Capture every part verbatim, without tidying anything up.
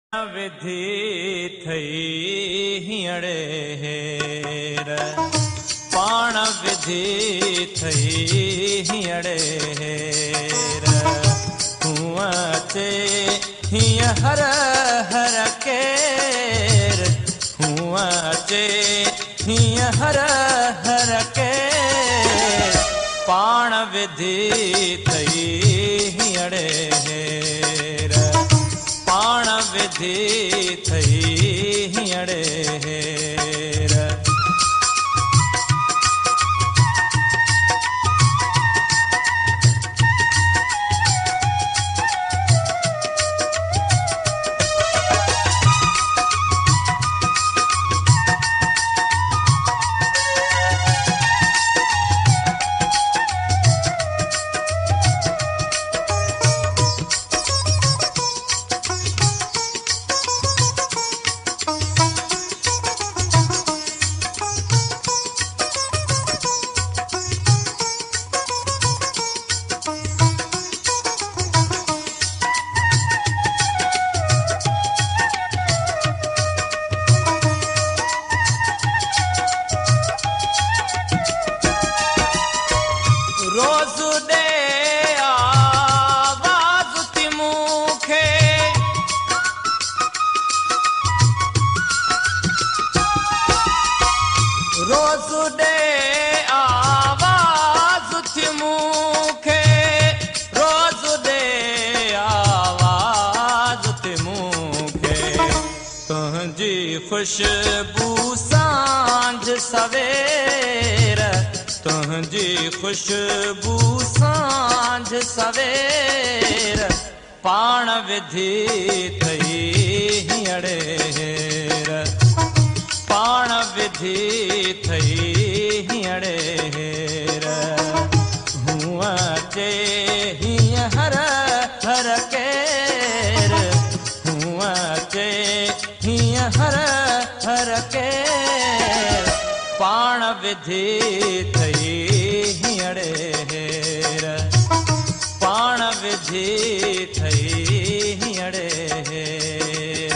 विधि थई हींअड़े हेर पाण विधि थई हींअड़े हेर तूं अचे हीअं हर हर केर तूं अचे हीअं हर हर केर पाण विधि थई हींअड़े हेर पाण विधि थई हींअड़े हेर खुशबू सांझ सवेर तुझी खुशबू सांझ सवेर पाण विधि थई हींअड़े हेर पाण विधि थई हींअड़े हेर हूं अचे हीअं हर हर केर हूं अचे हीअं हर हर केर पाण विधि थई हींअड़े हेर पाण विधि थई हींअड़े हेर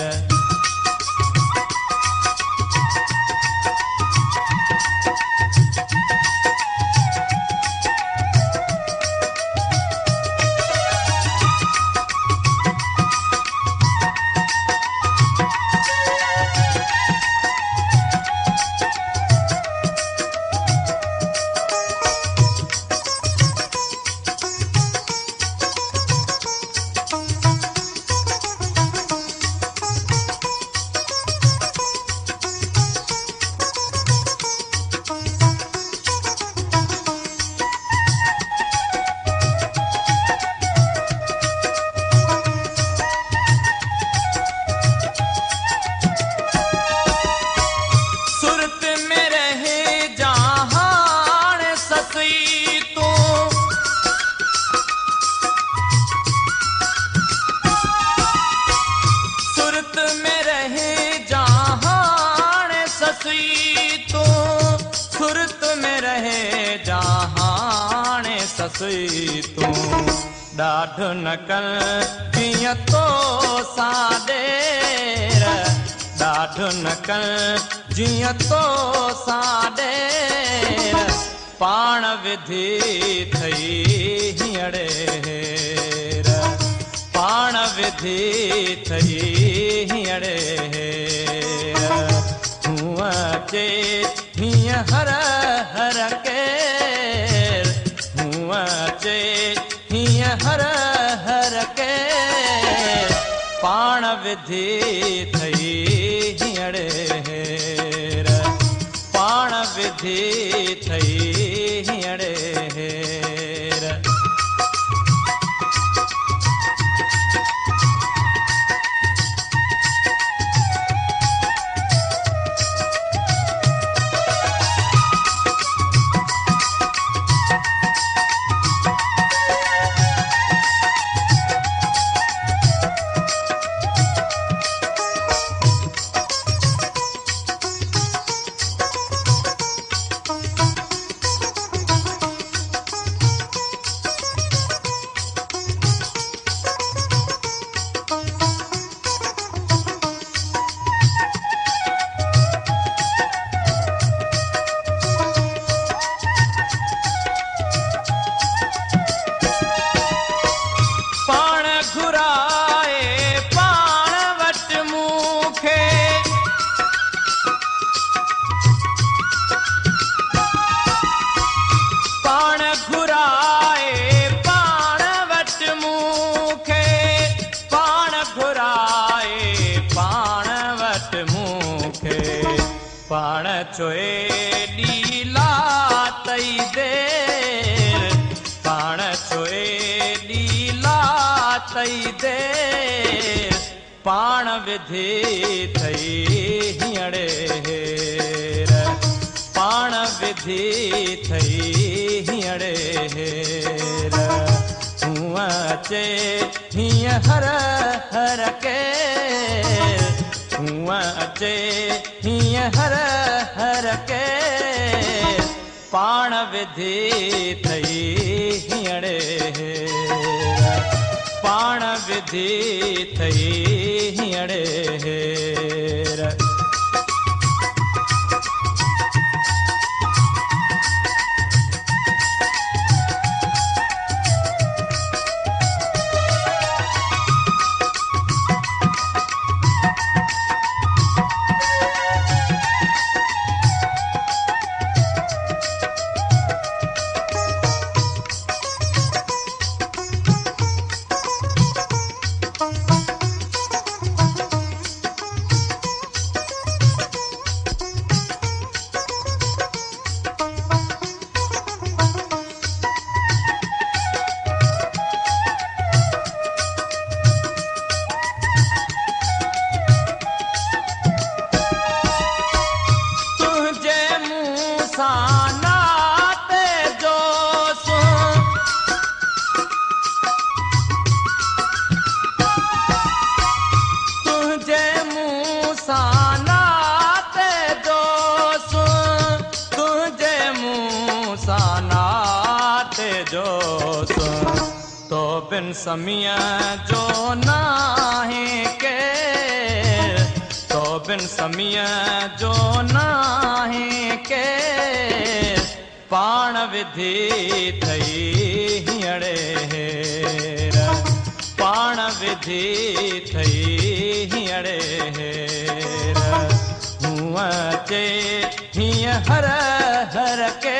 ससुई तूं ॾाढ न कर कीअं तो सां ॾेर ॾाढ न कर जीअं तो सां ॾेर पाण विधि थई हींअड़े हेर पाण विधि थई हींअड़े हेर तूं अचे हीअं हर हर केर अचे हीअं हर हर केर पाण विधि थई हींअड़े हेर पाण विधि थई हींअड़े हेर पाण चोए ॾीला तई देर पाण चोए ॾीला तई देर पाण विधि थई हीअड़े हेर पाण विधि थई हीअड़े हेर हूअं अचे हीअं हर हर के हूअं अचे हीअं हर हर के पाण विधि थई हीअड़े हेर पाण विधि थई हीअड़े हेर तो बिन समिया जो नाहे के तो बिन समिया जो नाहे के पाण विधि थई हीअड़े हेर पाण विधि थई हीअड़े हेर हूअं अचे हीअं हर हर के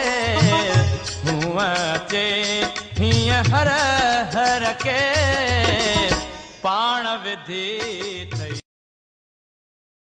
हूअं अचे हीअं हर हर के पाण विधि थई